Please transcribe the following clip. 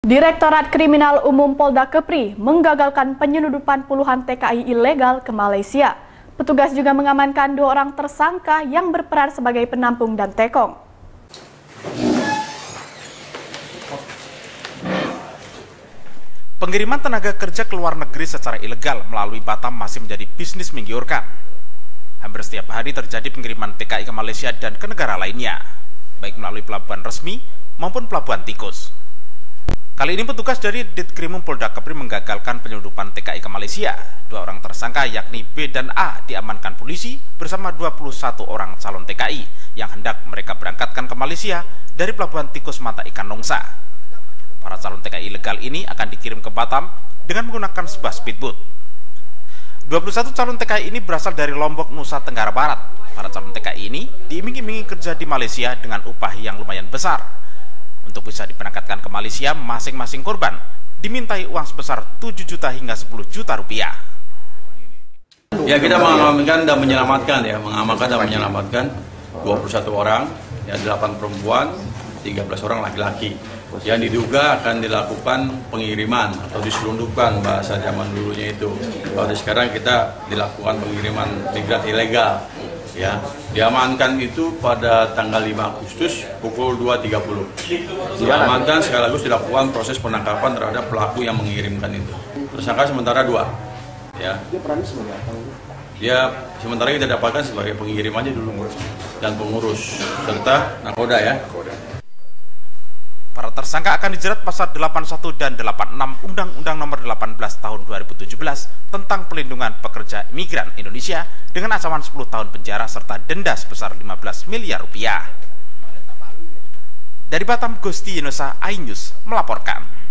Direktorat Kriminal Umum Polda Kepri menggagalkan penyelundupan puluhan TKI ilegal ke Malaysia. Petugas juga mengamankan 2 orang tersangka yang berperan sebagai penampung dan tekong. Pengiriman tenaga kerja ke luar negeri secara ilegal melalui Batam masih menjadi bisnis menggiurkan. Hampir setiap hari terjadi pengiriman TKI ke Malaysia dan ke negara lainnya, baik melalui pelabuhan resmi maupun pelabuhan tikus. Kali ini petugas dari Ditkrimum Polda Kepri menggagalkan penyelundupan TKI ke Malaysia. 2 orang tersangka yakni B dan A diamankan polisi bersama 21 orang calon TKI yang hendak mereka berangkatkan ke Malaysia dari pelabuhan tikus mata ikan Nongsa. Para calon TKI ilegal ini akan dikirim ke Batam dengan menggunakan sebuah speedboat. 21 calon TKI ini berasal dari Lombok, Nusa Tenggara Barat. Para calon TKI ini diiming-imingi kerja di Malaysia dengan upah yang lumayan besar. Untuk bisa diberangkatkan ke Malaysia, masing-masing korban dimintai uang sebesar 7 juta hingga 10 juta rupiah. Ya, kita mengamankan dan menyelamatkan 21 orang, ya 8 perempuan, 13 orang laki-laki. Yang diduga akan dilakukan pengiriman atau diselundupkan bahasa zaman dulunya itu. Kalau sekarang kita dilakukan pengiriman migran ilegal. Ya, diamankan itu pada tanggal 5 Agustus pukul 2.30. Diamankan sekaligus dilakukan proses penangkapan terhadap pelaku yang mengirimkan itu. Tersangka sementara 2. Ya. Dia perannya sebagai apa? Dia sementara kita dapatkan sebagai pengirim aja dulu dan pengurus serta nakoda ya. Para tersangka akan dijerat pasal 81 dan 86 Undang-Undang Nomor 18 Tahun 2017 tentang pelindungan pekerja migran Indonesia dengan ancaman 10 tahun penjara serta denda sebesar 15 miliar rupiah. Dari Batam, Gusti Yunusa, iNews melaporkan.